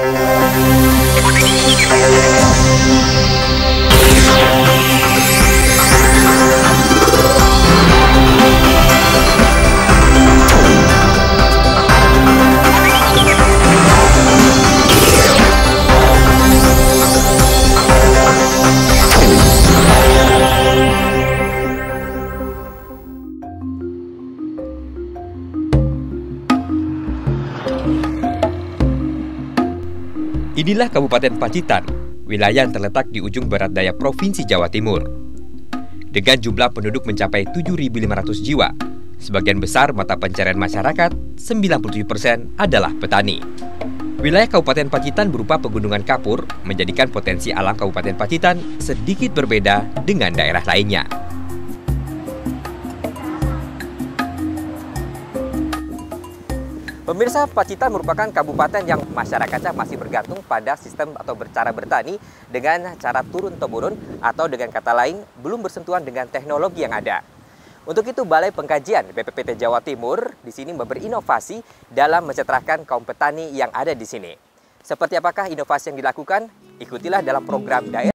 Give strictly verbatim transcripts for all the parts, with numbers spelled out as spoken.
Inilah Kabupaten Pacitan, wilayah yang terletak di ujung barat daya Provinsi Jawa Timur. Dengan jumlah penduduk mencapai tujuh ribu lima ratus jiwa, sebagian besar mata pencarian masyarakat, sembilan puluh tujuh persen adalah petani. Wilayah Kabupaten Pacitan berupa pegunungan kapur, menjadikan potensi alam Kabupaten Pacitan sedikit berbeda dengan daerah lainnya. Pemirsa, Pacitan merupakan kabupaten yang masyarakatnya masih bergantung pada sistem atau bercara bertani dengan cara turun-temurun atau dengan kata lain belum bersentuhan dengan teknologi yang ada. Untuk itu, Balai Pengkajian B P P T Jawa Timur di sini berinovasi dalam mensejahterakan kaum petani yang ada di sini. Seperti apakah inovasi yang dilakukan? Ikutilah dalam program daerah.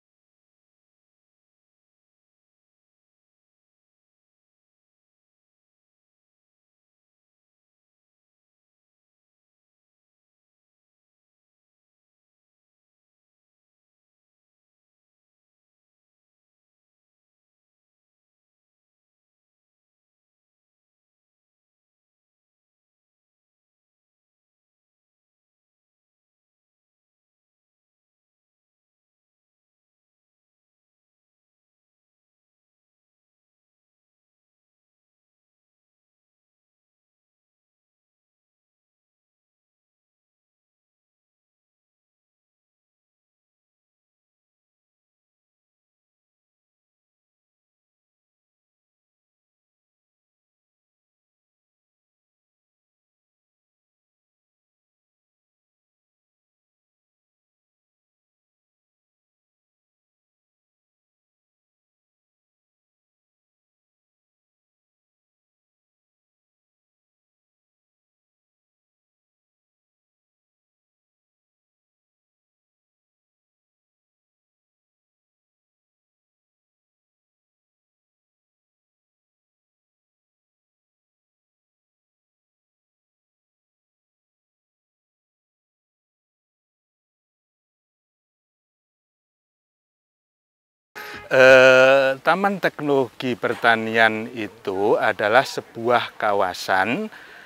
Eh, Taman Teknologi Pertanian itu adalah sebuah kawasan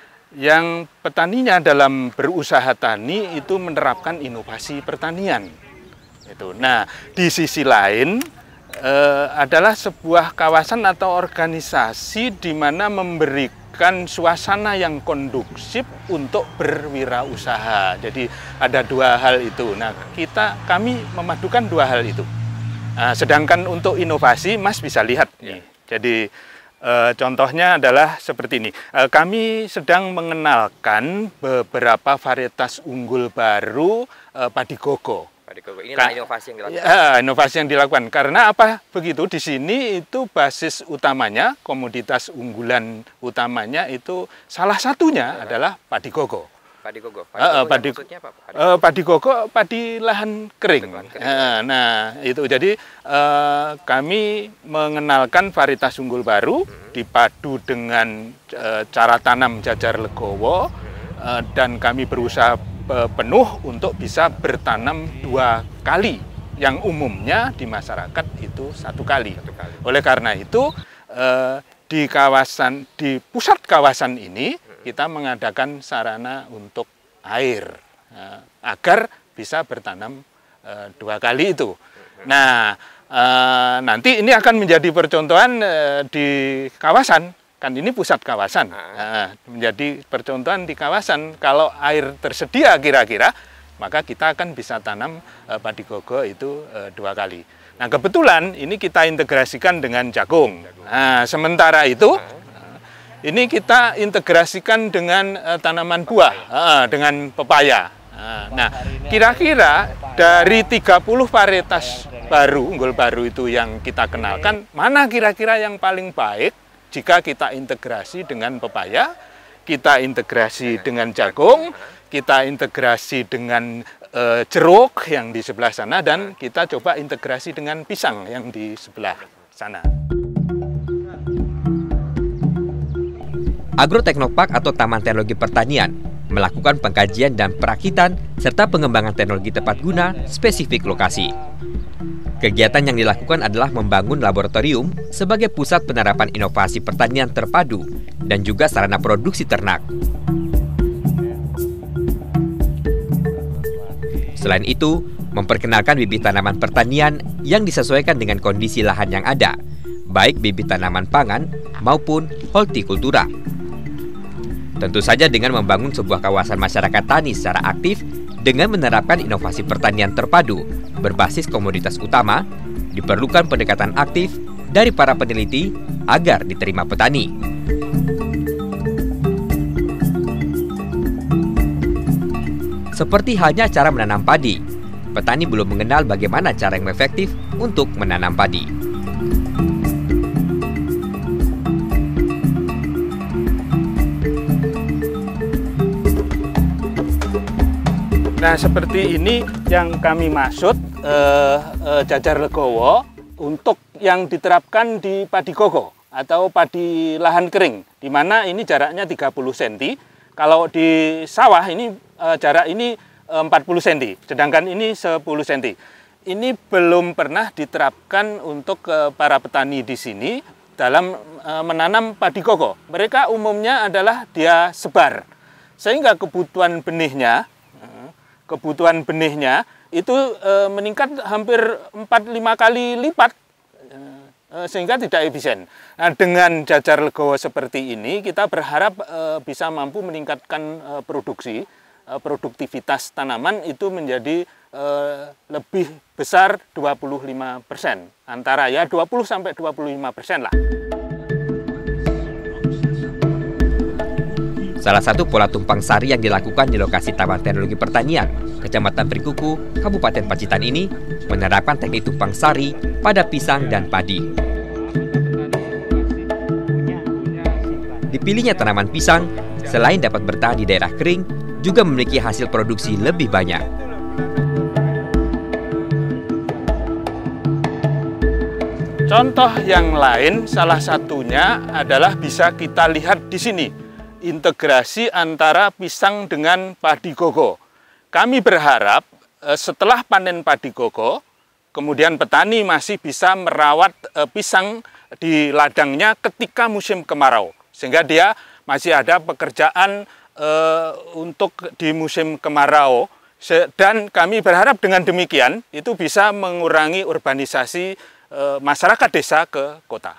yang petaninya dalam berusaha tani itu menerapkan inovasi pertanian. Itu. Nah, di sisi lain eh, adalah sebuah kawasan atau organisasi di mana memberikan suasana yang kondusif untuk berwirausaha. Jadi ada dua hal itu. Nah, kita kami memadukan dua hal itu. Nah, sedangkan untuk inovasi, Mas bisa lihat nih. Jadi e, contohnya adalah seperti ini. E, kami sedang mengenalkan beberapa varietas unggul baru e, padi gogo. Padi gogo. Inilah inovasi yang dilakukan. Ya, inovasi yang dilakukan. Karena apa? Begitu di sini itu basis utamanya, komoditas unggulan utamanya itu salah satunya ya, adalah padi gogo. Padi gogo. Padi gogo, uh, padi, maksudnya apa? Padi, uh, padi gogo, padi lahan kering. Lahan kering. Uh, nah, itu jadi uh, kami mengenalkan varietas unggul baru hmm. dipadu dengan uh, cara tanam jajar legowo hmm. uh, dan kami berusaha uh, penuh untuk bisa bertanam dua kali. Yang umumnya di masyarakat itu satu kali. Satu kali. Oleh karena itu uh, di kawasan di pusat kawasan ini kita mengadakan sarana untuk air uh, agar bisa bertanam uh, dua kali itu. Nah, uh, nanti ini akan menjadi percontohan uh, di kawasan, kan ini pusat kawasan, uh, menjadi percontohan di kawasan. Kalau air tersedia kira-kira, maka kita akan bisa tanam uh, padi gogo itu uh, dua kali. Nah, kebetulan ini kita integrasikan dengan jagung. Nah, sementara itu ini kita integrasikan dengan uh, tanaman buah, uh, dengan pepaya. Uh, nah, kira-kira dari tiga puluh varietas baru, unggul baru itu yang kita kenalkan, mana kira-kira yang paling baik jika kita integrasi dengan pepaya, kita integrasi dengan jagung, kita integrasi dengan uh, jeruk yang di sebelah sana, dan kita coba integrasi dengan pisang yang di sebelah sana. Agroteknopark atau Taman Teknologi Pertanian melakukan pengkajian dan perakitan serta pengembangan teknologi tepat guna spesifik lokasi. Kegiatan yang dilakukan adalah membangun laboratorium sebagai pusat penerapan inovasi pertanian terpadu dan juga sarana produksi ternak. Selain itu, memperkenalkan bibit tanaman pertanian yang disesuaikan dengan kondisi lahan yang ada, baik bibit tanaman pangan maupun hortikultura. Tentu saja dengan membangun sebuah kawasan masyarakat tani secara aktif dengan menerapkan inovasi pertanian terpadu berbasis komoditas utama, diperlukan pendekatan aktif dari para peneliti agar diterima petani. Seperti halnya cara menanam padi, petani belum mengenal bagaimana cara yang efektif untuk menanam padi. Nah, seperti ini yang kami maksud eh, eh, jajar legowo untuk yang diterapkan di padi koko atau padi lahan kering, di mana ini jaraknya tiga puluh sentimeter. Kalau di sawah ini eh, jarak ini eh, empat puluh sentimeter, sedangkan ini sepuluh sentimeter. Ini belum pernah diterapkan untuk eh, para petani di sini dalam eh, menanam padi koko. Mereka umumnya adalah dia sebar, sehingga kebutuhan benihnya kebutuhan benihnya itu e, meningkat hampir empat sampai lima kali lipat, e, sehingga tidak efisien. Nah, dengan jajar legowo seperti ini kita berharap e, bisa mampu meningkatkan e, produksi, e, produktivitas tanaman itu menjadi e, lebih besar dua puluh lima persen, antara ya dua puluh sampai dua puluh lima persen lah. Salah satu pola tumpang sari yang dilakukan di lokasi Taman Teknologi Pertanian, Kecamatan Pringkuku, Kabupaten Pacitan ini menerapkan teknik tumpang sari pada pisang dan padi. Dipilihnya tanaman pisang, selain dapat bertahan di daerah kering, juga memiliki hasil produksi lebih banyak. Contoh yang lain, salah satunya adalah bisa kita lihat di sini. Integrasi antara pisang dengan padi koko. Kami berharap setelah panen padi koko, kemudian petani masih bisa merawat pisang di ladangnya ketika musim kemarau, sehingga dia masih ada pekerjaan eh, untuk di musim kemarau. Dan kami berharap dengan demikian itu bisa mengurangi urbanisasi eh, masyarakat desa ke kota.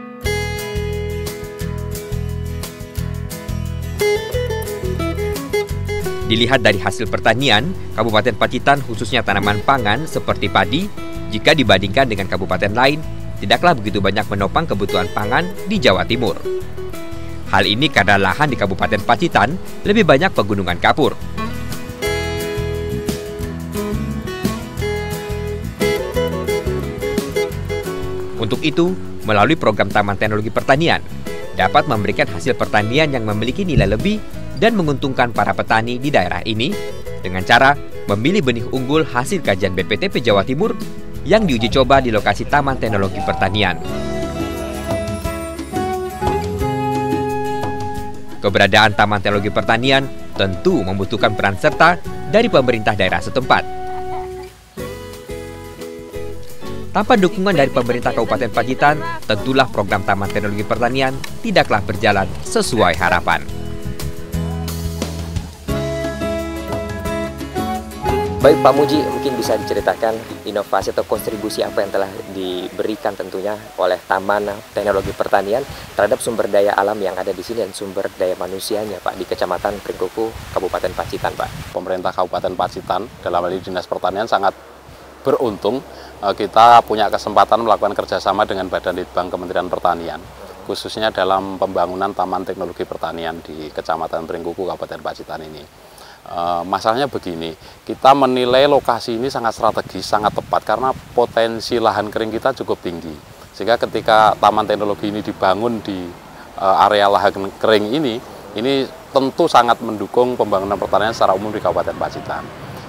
Dilihat dari hasil pertanian, Kabupaten Pacitan khususnya tanaman pangan seperti padi, jika dibandingkan dengan kabupaten lain, tidaklah begitu banyak menopang kebutuhan pangan di Jawa Timur. Hal ini karena lahan di Kabupaten Pacitan lebih banyak pegunungan kapur. Untuk itu, melalui program Taman Teknologi Pertanian, dapat memberikan hasil pertanian yang memiliki nilai lebih dan menguntungkan para petani di daerah ini dengan cara memilih benih unggul hasil kajian B P T P Jawa Timur yang diuji coba di lokasi Taman Teknologi Pertanian. Keberadaan Taman Teknologi Pertanian tentu membutuhkan peran serta dari pemerintah daerah setempat. Tanpa dukungan dari pemerintah Kabupaten Pacitan, tentulah program Taman Teknologi Pertanian tidaklah berjalan sesuai harapan. Baik Pak Muji, mungkin bisa diceritakan inovasi atau kontribusi apa yang telah diberikan tentunya oleh Taman Teknologi Pertanian terhadap sumber daya alam yang ada di sini dan sumber daya manusianya Pak di Kecamatan Pringkuku, Kabupaten Pacitan Pak. Pemerintah Kabupaten Pacitan dalam hal ini Dinas Pertanian sangat beruntung kita punya kesempatan melakukan kerjasama dengan Badan Litbang Kementerian Pertanian, khususnya dalam pembangunan Taman Teknologi Pertanian di Kecamatan Pringkuku, Kabupaten Pacitan ini. Uh, masalahnya begini, kita menilai lokasi ini sangat strategis, sangat tepat karena potensi lahan kering kita cukup tinggi. Sehingga ketika Taman Teknologi ini dibangun di uh, area lahan kering ini, ini tentu sangat mendukung pembangunan pertanian secara umum di Kabupaten Pacitan.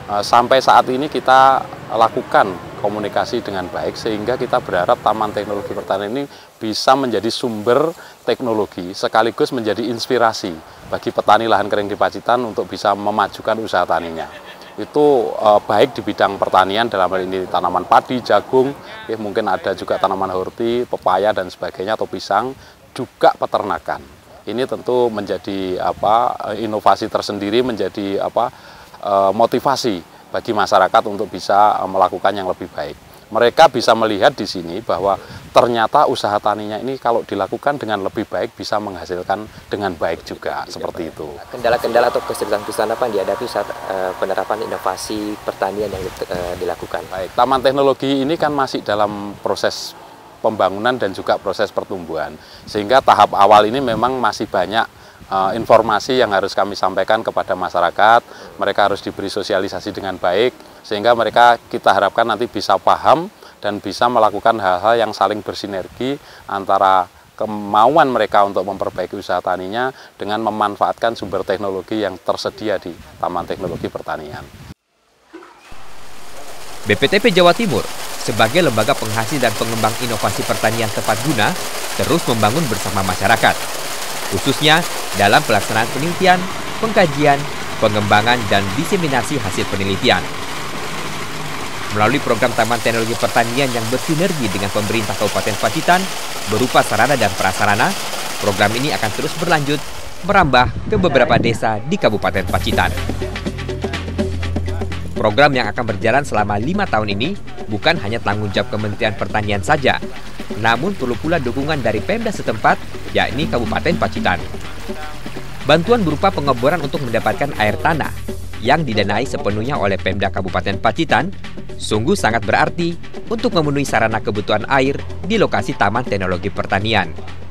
Sampai saat ini kita lakukan komunikasi dengan baik sehingga kita berharap Taman Teknologi Pertanian ini bisa menjadi sumber teknologi sekaligus menjadi inspirasi bagi petani lahan kering di Pacitan untuk bisa memajukan usaha taninya. Itu eh, baik di bidang pertanian dalam hal ini tanaman padi, jagung, eh, mungkin ada juga tanaman horti, pepaya dan sebagainya atau pisang, juga peternakan. Ini tentu menjadi apa inovasi tersendiri, menjadi apa motivasi bagi masyarakat untuk bisa melakukan yang lebih baik. Mereka bisa melihat di sini bahwa ternyata usaha taninya ini kalau dilakukan dengan lebih baik bisa menghasilkan dengan baik juga, seperti itu. Kendala-kendala atau kesulitan-kesulitan apa yang dihadapi saat uh, penerapan inovasi pertanian yang uh, dilakukan? Baik, Taman Teknologi ini kan masih dalam proses pembangunan dan juga proses pertumbuhan, sehingga tahap awal ini memang masih banyak Uh, informasi yang harus kami sampaikan kepada masyarakat. Mereka harus diberi sosialisasi dengan baik sehingga mereka kita harapkan nanti bisa paham dan bisa melakukan hal-hal yang saling bersinergi antara kemauan mereka untuk memperbaiki usaha taninya dengan memanfaatkan sumber teknologi yang tersedia di Taman Teknologi Pertanian. B P T P Jawa Timur sebagai lembaga penghasil dan pengembang inovasi pertanian tepat guna terus membangun bersama masyarakat, khususnya dalam pelaksanaan penelitian, pengkajian, pengembangan, dan diseminasi hasil penelitian. Melalui program Taman Teknologi Pertanian yang bersinergi dengan pemerintah Kabupaten Pacitan berupa sarana dan prasarana, program ini akan terus berlanjut merambah ke beberapa desa di Kabupaten Pacitan. Program yang akan berjalan selama lima tahun ini bukan hanya tanggung jawab Kementerian Pertanian saja, namun perlu pula dukungan dari Pemda setempat, yakni Kabupaten Pacitan. Bantuan berupa pengeboran untuk mendapatkan air tanah yang didanai sepenuhnya oleh Pemda Kabupaten Pacitan sungguh sangat berarti untuk memenuhi sarana kebutuhan air di lokasi Taman Teknologi Pertanian.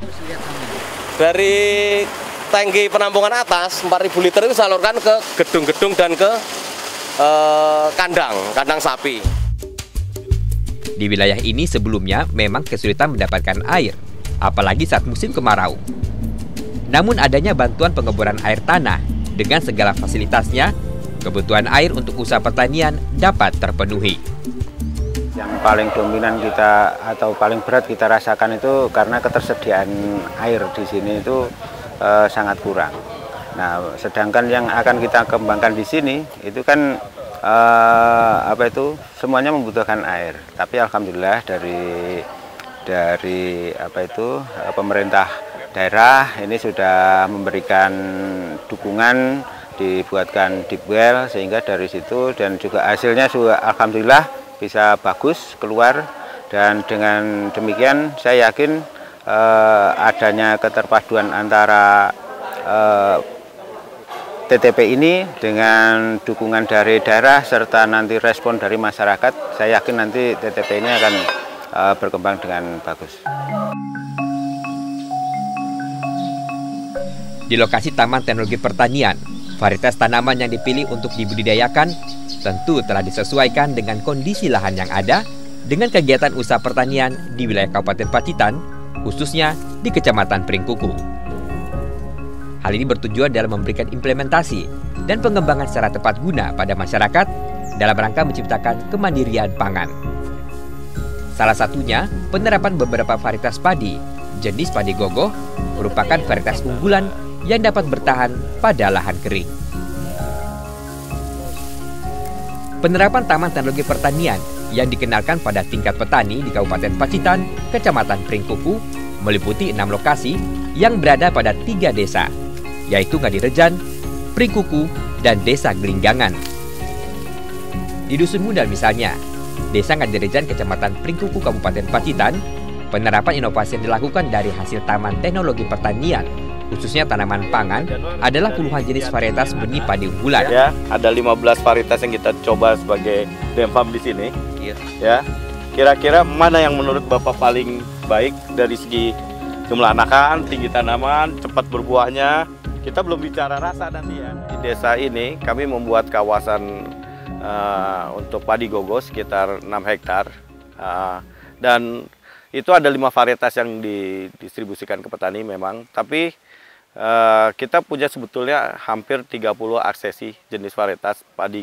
Dari tangki penampungan atas empat ribu liter itu salurkan ke gedung-gedung dan ke eh, kandang, kandang sapi. Di wilayah ini sebelumnya memang kesulitan mendapatkan air, apalagi saat musim kemarau. Namun adanya bantuan pengeboran air tanah dengan segala fasilitasnya, kebutuhan air untuk usaha pertanian dapat terpenuhi. Yang paling dominan kita atau paling berat kita rasakan itu karena ketersediaan air di sini itu e, sangat kurang. Nah, sedangkan yang akan kita kembangkan di sini itu kan e, apa itu semuanya membutuhkan air. Tapi alhamdulillah dari dari apa itu pemerintah daerah ini sudah memberikan dukungan, dibuatkan deep well sehingga dari situ dan juga hasilnya juga alhamdulillah bisa bagus keluar, dan dengan demikian saya yakin eh, adanya keterpaduan antara eh, T T P ini dengan dukungan dari daerah serta nanti respon dari masyarakat, saya yakin nanti T T P ini akan eh, berkembang dengan bagus. Di lokasi Taman Teknologi Pertanian, varietas tanaman yang dipilih untuk dibudidayakan tentu telah disesuaikan dengan kondisi lahan yang ada dengan kegiatan usaha pertanian di wilayah Kabupaten Pacitan, khususnya di Kecamatan Pringkuku. Hal ini bertujuan dalam memberikan implementasi dan pengembangan secara tepat guna pada masyarakat dalam rangka menciptakan kemandirian pangan. Salah satunya penerapan beberapa varietas padi, jenis padi gogoh, merupakan varietas unggulan yang dapat bertahan pada lahan kering. Penerapan Taman Teknologi Pertanian yang dikenalkan pada tingkat petani di Kabupaten Pacitan, Kecamatan Pringkuku, meliputi enam lokasi yang berada pada tiga desa, yaitu Ngadirejan, Pringkuku, dan Desa Gelinggangan. Di Dusun Mundal misalnya, Desa Ngadirejan Kecamatan Pringkuku Kabupaten Pacitan, penerapan inovasi yang dilakukan dari hasil Taman Teknologi Pertanian, khususnya tanaman pangan, adalah puluhan jenis varietas benih padi unggulan. Ya, ada lima belas varietas yang kita coba sebagai Demfam di sini. Iya. Ya, kira-kira mana yang menurut Bapak paling baik dari segi jumlah anakan, tinggi tanaman, cepat berbuahnya? Kita belum bicara rasa nanti ya. Di desa ini kami membuat kawasan uh, untuk padi gogoh sekitar enam hektar, uh, dan itu ada lima varietas yang didistribusikan ke petani memang, tapi Uh, kita punya sebetulnya hampir tiga puluh aksesi jenis varietas padi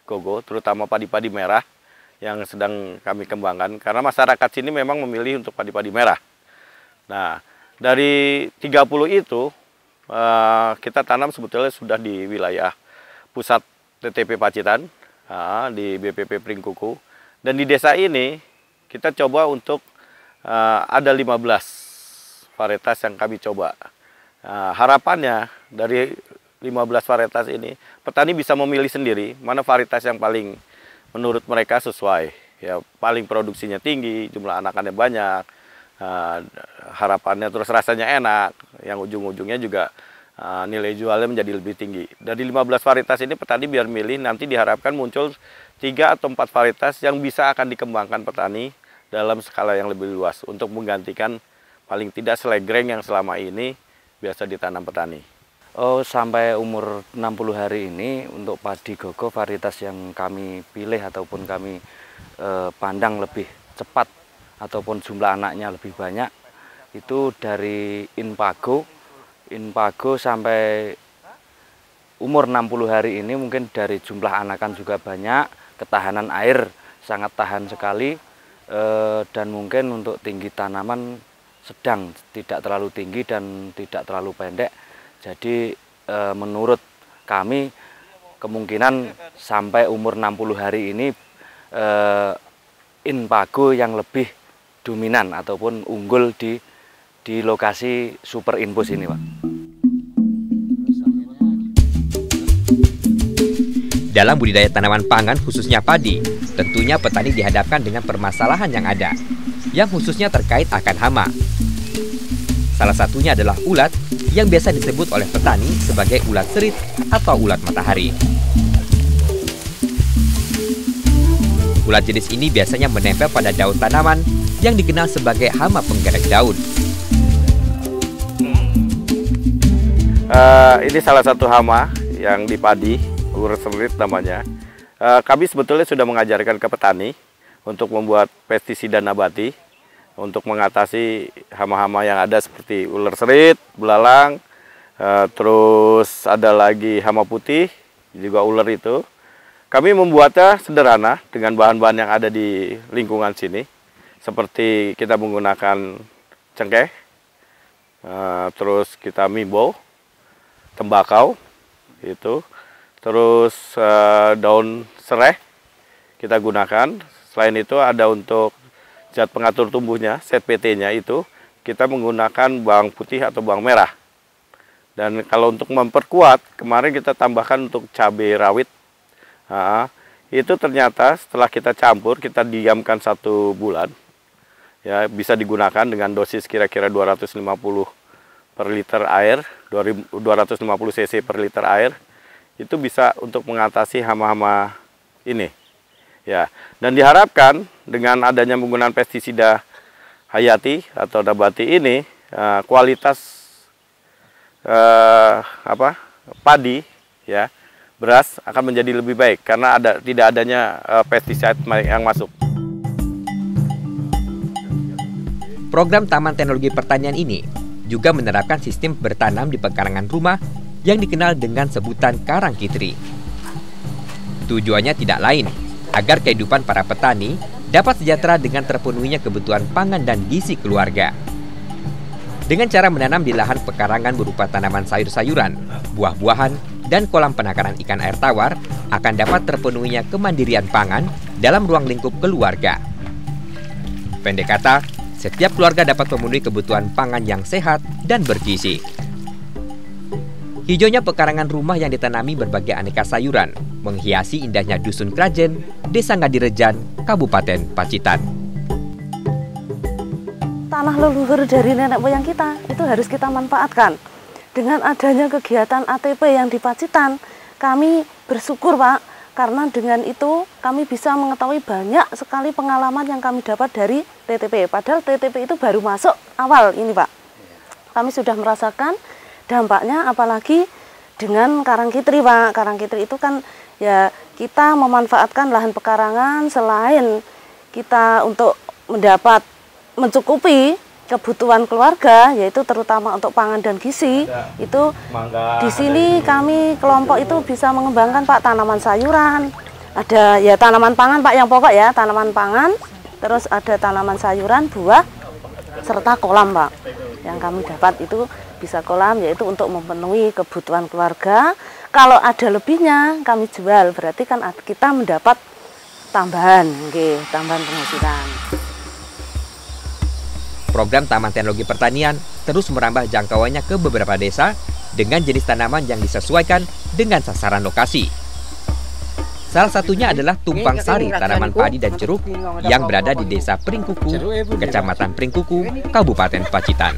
Gogo, terutama padi-padi merah yang sedang kami kembangkan. Karena masyarakat sini memang memilih untuk padi-padi merah. Nah, dari tiga puluh itu, uh, kita tanam sebetulnya sudah di wilayah pusat T T P Pacitan, uh, di B P P Pringkuku. Dan di desa ini, kita coba untuk uh, ada lima belas varietas yang kami coba. Uh, harapannya dari lima belas varietas ini, petani bisa memilih sendiri mana varietas yang paling menurut mereka sesuai. Ya, paling produksinya tinggi, jumlah anakannya banyak, uh, harapannya terus rasanya enak, yang ujung-ujungnya juga uh, nilai jualnya menjadi lebih tinggi. Dari lima belas varietas ini petani biar milih, nanti diharapkan muncul tiga atau empat varietas yang bisa akan dikembangkan petani dalam skala yang lebih luas untuk menggantikan paling tidak selegreng yang selama ini biasa ditanam petani. Oh, sampai umur enam puluh hari ini untuk padi Gogo varietas yang kami pilih ataupun kami eh, pandang lebih cepat ataupun jumlah anaknya lebih banyak itu dari Inpago. Inpago sampai umur enam puluh hari ini mungkin dari jumlah anakan juga banyak, ketahanan air sangat tahan sekali, eh, dan mungkin untuk tinggi tanaman sedang, tidak terlalu tinggi dan tidak terlalu pendek. Jadi e, menurut kami kemungkinan sampai umur enam puluh hari ini e, Inpago yang lebih dominan ataupun unggul di di lokasi Super Inbus ini, Pak. Dalam budidaya tanaman pangan khususnya padi, tentunya petani dihadapkan dengan permasalahan yang ada, yang khususnya terkait akan hama. Salah satunya adalah ulat yang biasa disebut oleh petani sebagai ulat serit atau ulat matahari. Ulat jenis ini biasanya menempel pada daun tanaman yang dikenal sebagai hama penggerak daun. Uh, ini salah satu hama yang di padi, ulat serit namanya. Uh, kami sebetulnya sudah mengajarkan ke petani untuk membuat pestisida nabati untuk mengatasi hama-hama yang ada seperti ular serit, belalang, uh, terus ada lagi hama putih, juga ular itu. Kami membuatnya sederhana dengan bahan-bahan yang ada di lingkungan sini, seperti kita menggunakan cengkeh, uh, terus kita mimbo, tembakau, itu, terus uh, daun serai kita gunakan. Selain itu ada untuk zat pengatur tumbuhnya, zat P T-nya itu, kita menggunakan bawang putih atau bawang merah. Dan kalau untuk memperkuat, kemarin kita tambahkan untuk cabai rawit. Nah, itu ternyata setelah kita campur, kita diamkan satu bulan. Ya, bisa digunakan dengan dosis kira-kira dua ratus lima puluh per liter air, dua ratus lima puluh cc per liter air. Itu bisa untuk mengatasi hama-hama ini. Ya, dan diharapkan dengan adanya penggunaan pestisida hayati atau nabati ini, uh, kualitas uh, apa padi, ya, beras akan menjadi lebih baik karena ada tidak adanya uh, pestisida yang masuk. Program Taman Teknologi Pertanian ini juga menerapkan sistem bertanam di pekarangan rumah yang dikenal dengan sebutan Karang Kitri. Tujuannya tidak lain agar kehidupan para petani dapat sejahtera dengan terpenuhinya kebutuhan pangan dan gizi keluarga. Dengan cara menanam di lahan pekarangan berupa tanaman sayur-sayuran, buah-buahan, dan kolam penangkaran ikan air tawar akan dapat terpenuhinya kemandirian pangan dalam ruang lingkup keluarga. Pendek kata, setiap keluarga dapat memenuhi kebutuhan pangan yang sehat dan bergizi. Hijaunya pekarangan rumah yang ditanami berbagai aneka sayuran menghiasi indahnya Dusun Krajen, Desa Ngadirejan, Kabupaten Pacitan. Tanah leluhur dari nenek moyang kita itu harus kita manfaatkan. Dengan adanya kegiatan A T P yang di Pacitan, kami bersyukur, Pak, karena dengan itu kami bisa mengetahui banyak sekali pengalaman yang kami dapat dari T T P. Padahal T T P itu baru masuk awal ini, Pak. Kami sudah merasakan dampaknya, apalagi dengan Karang Kitri, Pak. Karang Kitri itu kan ya kita memanfaatkan lahan pekarangan selain kita untuk mendapat mencukupi kebutuhan keluarga, yaitu terutama untuk pangan dan gizi. Itu di sini kami kelompok itu bisa mengembangkan, Pak, tanaman sayuran, Ada ya tanaman pangan Pak, yang pokok ya tanaman pangan, terus ada tanaman sayuran, buah, serta kolam Pak. Yang kami dapat itu bisa kolam, yaitu untuk memenuhi kebutuhan keluarga. Kalau ada lebihnya kami jual, berarti kan kita mendapat tambahan, okay, tambahan penghasilan. Program Taman Teknologi Pertanian terus merambah jangkauannya ke beberapa desa dengan jenis tanaman yang disesuaikan dengan sasaran lokasi. Salah satunya adalah tumpang sari tanaman padi dan jeruk yang berada di Desa Pringkuku, Kecamatan Pringkuku, Kabupaten Pacitan.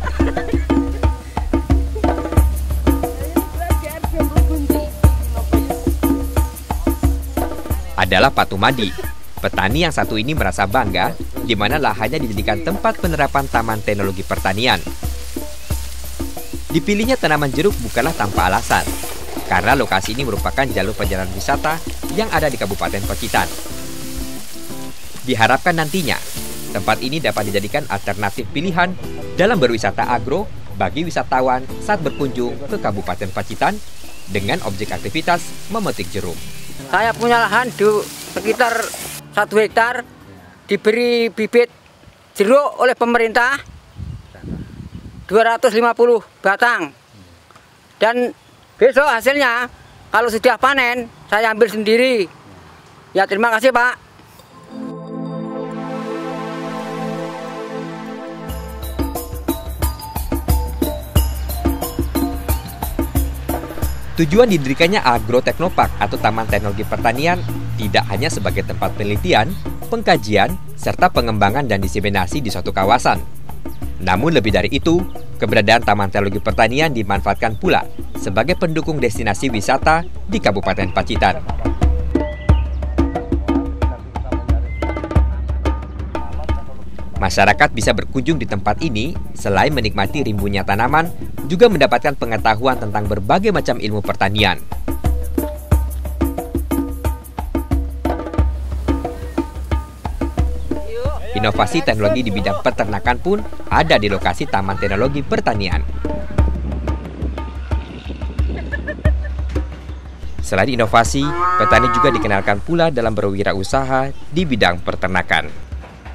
Adalah Pak Tumadi. Petani yang satu ini merasa bangga di mana lahannya dijadikan tempat penerapan Taman Teknologi Pertanian. Dipilihnya tanaman jeruk bukanlah tanpa alasan, karena lokasi ini merupakan jalur perjalanan wisata yang ada di Kabupaten Pacitan. Diharapkan nantinya, tempat ini dapat dijadikan alternatif pilihan dalam berwisata agro bagi wisatawan saat berkunjung ke Kabupaten Pacitan dengan objek aktivitas memetik jeruk. Saya punya lahan di sekitar satu hektar, diberi bibit jeruk oleh pemerintah dua ratus lima puluh batang. Dan besok hasilnya kalau sudah panen saya ambil sendiri. Ya terima kasih Pak. Tujuan didirikannya Agroteknopark atau Taman Teknologi Pertanian tidak hanya sebagai tempat penelitian, pengkajian, serta pengembangan dan diseminasi di suatu kawasan. Namun lebih dari itu, keberadaan Taman Teknologi Pertanian dimanfaatkan pula sebagai pendukung destinasi wisata di Kabupaten Pacitan. Masyarakat bisa berkunjung di tempat ini selain menikmati rimbunnya tanaman, juga mendapatkan pengetahuan tentang berbagai macam ilmu pertanian. Inovasi teknologi di bidang peternakan pun ada di lokasi Taman Teknologi Pertanian. Selain inovasi, petani juga dikenalkan pula dalam berwirausaha di bidang peternakan.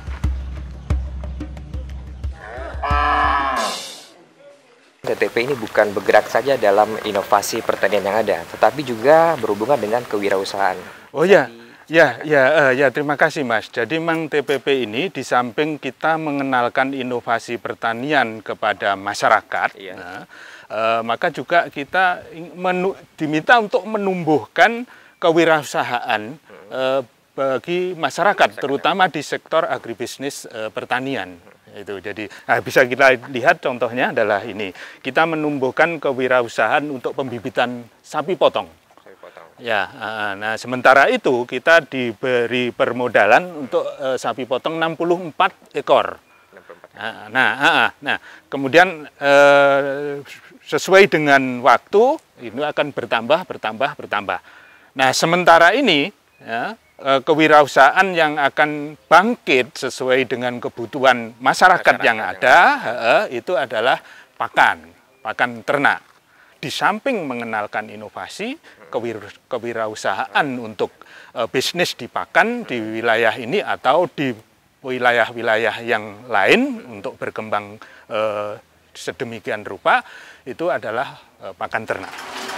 T T P ini bukan bergerak saja dalam inovasi pertanian yang ada, tetapi juga berhubungan dengan kewirausahaan. Oh ya, ya, ya, uh, ya. Terima kasih Mas. Jadi memang T P P ini di samping kita mengenalkan inovasi pertanian kepada masyarakat, iya. nah, uh, maka juga kita menu, diminta untuk menumbuhkan kewirausahaan uh, bagi masyarakat, terutama di sektor agribisnis uh, pertanian. Itu jadi nah, bisa kita lihat contohnya adalah ini, kita menumbuhkan kewirausahaan untuk pembibitan sapi potong. Sapi potong. Ya, nah sementara itu kita diberi permodalan untuk uh, sapi potong enam puluh empat ekor. Nah, nah, nah kemudian uh, sesuai dengan waktu ini akan bertambah, bertambah, bertambah. Nah sementara ini ya, kewirausahaan yang akan bangkit sesuai dengan kebutuhan masyarakat, masyarakat yang ada yang... itu adalah pakan, pakan ternak. Di samping mengenalkan inovasi, kewir kewirausahaan untuk uh, bisnis di pakan di wilayah ini atau di wilayah-wilayah yang lain untuk berkembang uh, sedemikian rupa, itu adalah uh, pakan ternak.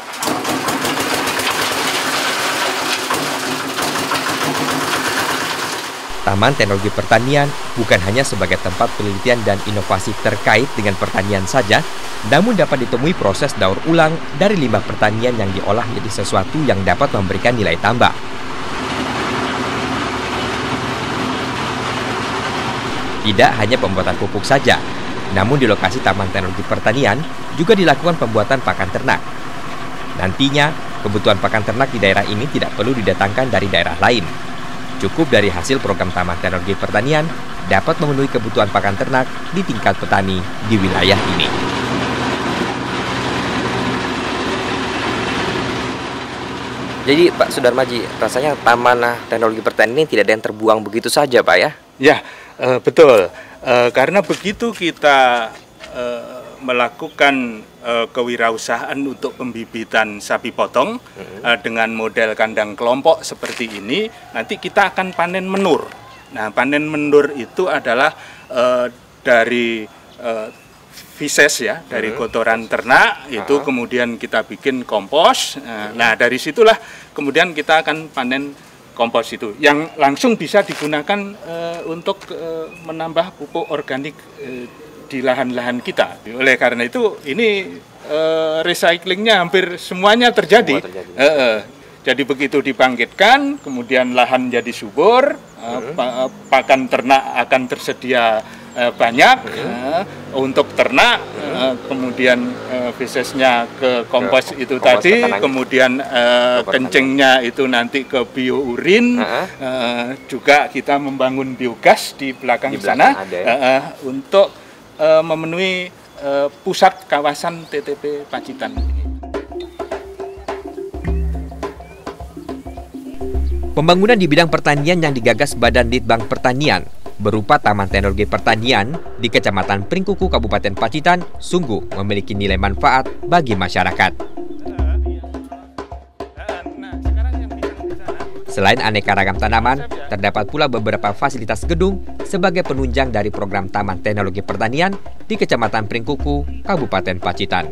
Taman Teknologi Pertanian bukan hanya sebagai tempat penelitian dan inovasi terkait dengan pertanian saja, namun dapat ditemui proses daur ulang dari limbah pertanian yang diolah menjadi sesuatu yang dapat memberikan nilai tambah. Tidak hanya pembuatan pupuk saja, namun di lokasi Taman Teknologi Pertanian juga dilakukan pembuatan pakan ternak. Nantinya, kebutuhan pakan ternak di daerah ini tidak perlu didatangkan dari daerah lain. Cukup dari hasil program Taman Teknologi Pertanian dapat memenuhi kebutuhan pakan ternak di tingkat petani di wilayah ini. Jadi Pak Sudarmaji, rasanya Taman Teknologi Pertanian ini tidak ada yang terbuang begitu saja Pak ya? Ya, uh, betul. Uh, karena begitu kita uh, melakukan uh, kewirausahaan untuk pembibitan sapi potong hmm. uh, dengan model kandang kelompok seperti ini, nanti kita akan panen menur. Nah, panen menur itu adalah uh, dari uh, feces ya, dari kotoran ternak itu uh-huh. kemudian kita bikin kompos. Nah, nah, dari situlah kemudian kita akan panen kompos itu yang langsung bisa digunakan uh, untuk uh, menambah pupuk organik uh, di lahan-lahan kita. Oleh karena itu ini uh, recyclingnya hampir semuanya terjadi. Semua terjadi. Uh, uh, jadi begitu dibangkitkan, kemudian lahan jadi subur, uh, uh, pakan ternak akan tersedia uh, banyak uh, untuk ternak, uh, kemudian uh, fesesnya ke kompos ke, itu kompos tadi, kemudian uh, kencingnya itu nanti ke biourin, uh-huh. uh, juga kita membangun biogas di belakang, di belakang sana uh, uh, untuk uh, memenuhi uh, pusat kawasan T T P Pacitan. Pembangunan di bidang pertanian yang digagas Badan Litbang Pertanian berupa Taman Teknologi Pertanian di Kecamatan Pringkuku, Kabupaten Pacitan sungguh memiliki nilai manfaat bagi masyarakat. Selain aneka ragam tanaman, terdapat pula beberapa fasilitas gedung sebagai penunjang dari program Taman Teknologi Pertanian di Kecamatan Pringkuku, Kabupaten Pacitan.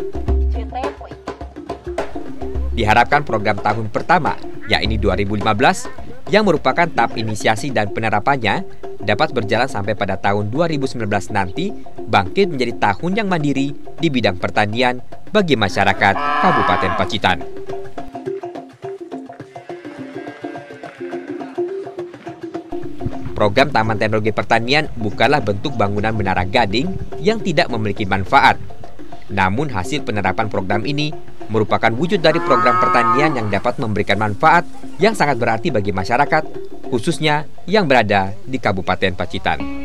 Diharapkan program tahun pertama, yakni dua ribu lima belas, yang merupakan tahap inisiasi dan penerapannya dapat berjalan sampai pada tahun dua ribu sembilan belas nanti bangkit menjadi tahun yang mandiri di bidang pertanian bagi masyarakat Kabupaten Pacitan. Program Taman Teknologi Pertanian bukanlah bentuk bangunan menara gading yang tidak memiliki manfaat. Namun hasil penerapan program ini merupakan wujud dari program pertanian yang dapat memberikan manfaat yang sangat berarti bagi masyarakat, khususnya yang berada di Kabupaten Pacitan.